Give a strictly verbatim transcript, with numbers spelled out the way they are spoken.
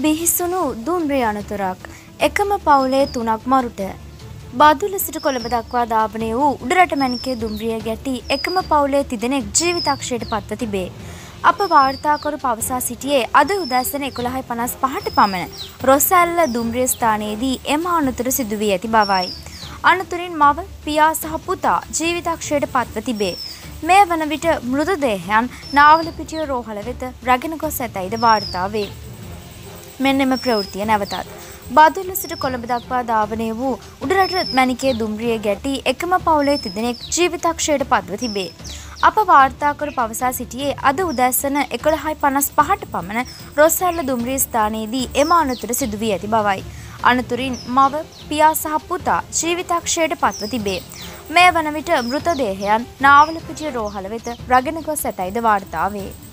බිහිසුණු දුම්රිය අනතුරක් එකම පවුලේ තුනක් මරුට. බදුල්ල සිට කොළඹ දක්වා ධාවනය වූ උඩරට මැණිකේ දුම්රිය ගැටි එකම පවුලේ තිදෙනෙක් ජීවිතක්ෂයට පත්ව තිබේ. අප වාර්තාකරු පවසා සිටියේ අද උදැසන එකොළහයි පනස් පහට පමණ රොසැල්ල දුම්රිය ස්ථානයේදී එම අනතුර සිදු වී ඇති බවයි. අනතුරින් මව, පියා සහ පුතා ජීවිතක්ෂයට පත්ව තිබේ. මේ වන විට මෘතදේහයන් නාවලපිටිය රෝහල වෙත රැගෙන ගොස් ඇතැයිද වාර්තා වේ. මෙන්න එම ප්‍රවෘත්තිය නැවතත්. බදුල්ල සිට කොළඹ දක්වා ධාවනය වූ උඩරට මැණිකේ දුම්රිය ගැටි එකම පවුලේ තිදෙනෙක් ජීවිතක්ෂයට පත්ව තිබේ. අප වාර්තාකරු පවසා සිටියේ අද උදැසන එකොළහයි පනස් පහට පමණ රොසැල්ල දුම්රිය ස්ථානයේදී එම අනතුර සිදු වී ඇති බවයි. අනතුරින් මව, පියා සහ පුතා ජීවිතක්ෂයට පත්ව තිබේ. මේ වන විට මෘතදේහයන් නාවලපිටිය රෝහල වෙත රැගෙන ගොස් ඇතැයිද වාර්තා වේ.